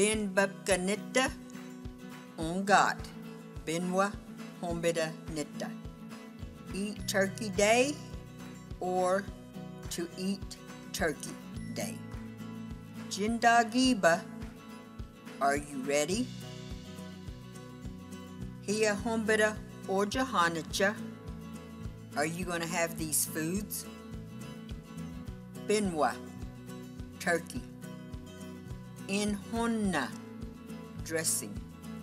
bin babkanita ungat binwa hombida nita. Eat Turkey Day or to eat Turkey Day. Jindagiba, are you ready? Hiya hombida or jahanacha, are you going to have these foods? Binwa, turkey. Inhonna, dressing.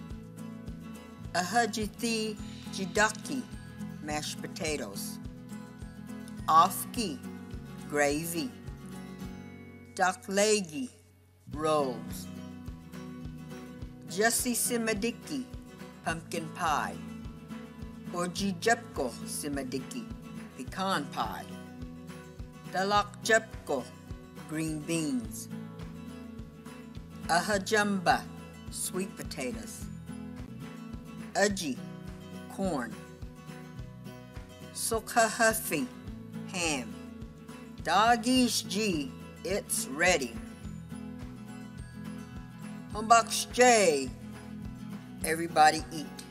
Ahajithi jidaki, mashed potatoes. Afki, gravy. Daklegi, rolls. Jussi simadiki, pumpkin pie. Orjijepko simadiki, pecan pie. Dalakjepko, green beans. Ahajamba, sweet potatoes. Aji, corn. Sokhahafi, ham. Dagishji, it's ready. Humbakshjay, everybody eat.